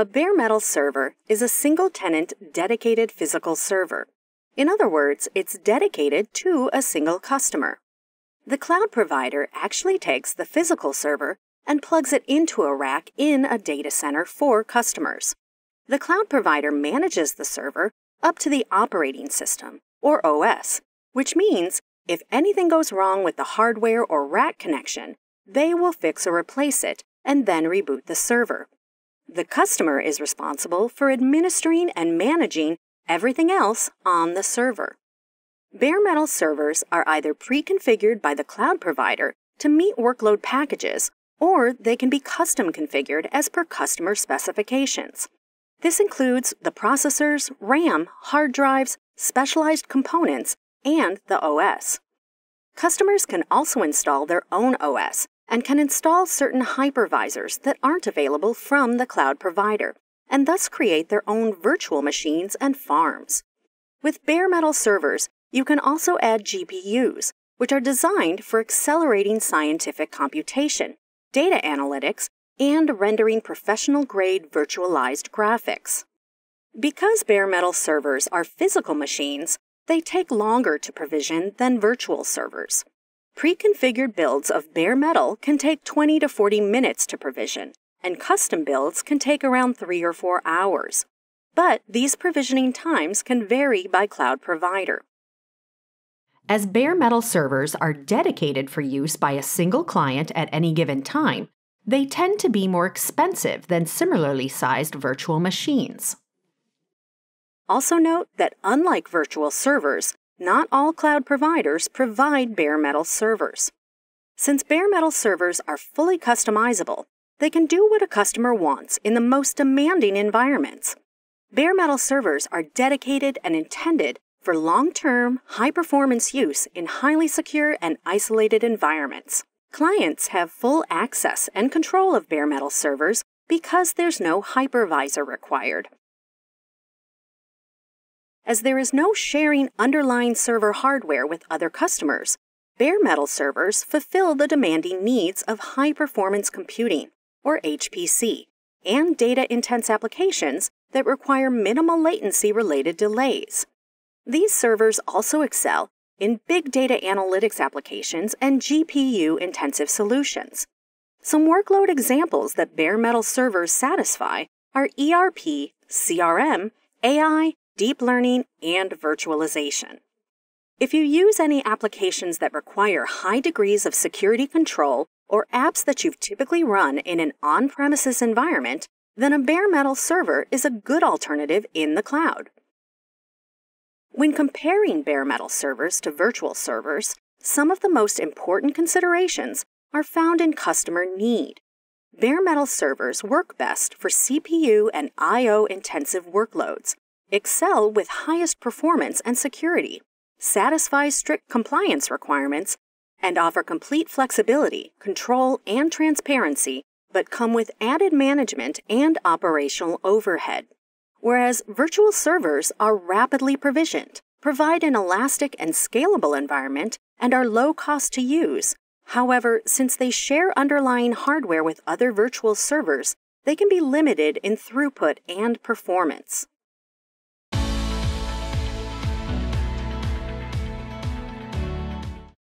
A bare metal server is a single-tenant, dedicated physical server. In other words, it's dedicated to a single customer. The cloud provider actually takes the physical server and plugs it into a rack in a data center for customers. The cloud provider manages the server up to the operating system, or OS, which means if anything goes wrong with the hardware or rack connection, they will fix or replace it and then reboot the server. The customer is responsible for administering and managing everything else on the server. Bare metal servers are either pre-configured by the cloud provider to meet workload packages, or they can be custom configured as per customer specifications. This includes the processors, RAM, hard drives, specialized components, and the OS. Customers can also install their own OS and can install certain hypervisors that aren't available from the cloud provider, and thus create their own virtual machines and farms. With bare metal servers, you can also add GPUs, which are designed for accelerating scientific computation, data analytics, and rendering professional-grade virtualized graphics. Because bare metal servers are physical machines, they take longer to provision than virtual servers. Pre-configured builds of bare metal can take 20 to 40 minutes to provision, and custom builds can take around 3 or 4 hours. But these provisioning times can vary by cloud provider. As bare metal servers are dedicated for use by a single client at any given time, they tend to be more expensive than similarly sized virtual machines. Also note that unlike virtual servers, not all cloud providers provide bare metal servers. Since bare metal servers are fully customizable, they can do what a customer wants in the most demanding environments. Bare metal servers are dedicated and intended for long-term, high-performance use in highly secure and isolated environments. Clients have full access and control of bare metal servers because there's no hypervisor required. As there is no sharing underlying server hardware with other customers, bare metal servers fulfill the demanding needs of high-performance computing, or HPC, and data-intense applications that require minimal latency-related delays. These servers also excel in big data analytics applications and GPU-intensive solutions. Some workload examples that bare metal servers satisfy are ERP, CRM, AI, deep learning, and virtualization. If you use any applications that require high degrees of security control or apps that you've typically run in an on-premises environment, then a bare metal server is a good alternative in the cloud. When comparing bare metal servers to virtual servers, some of the most important considerations are found in customer need. Bare metal servers work best for CPU and I/O-intensive workloads, excel with highest performance and security, satisfy strict compliance requirements, and offer complete flexibility, control, and transparency, but come with added management and operational overhead. Whereas virtual servers are rapidly provisioned, provide an elastic and scalable environment, and are low cost to use. However, since they share underlying hardware with other virtual servers, they can be limited in throughput and performance.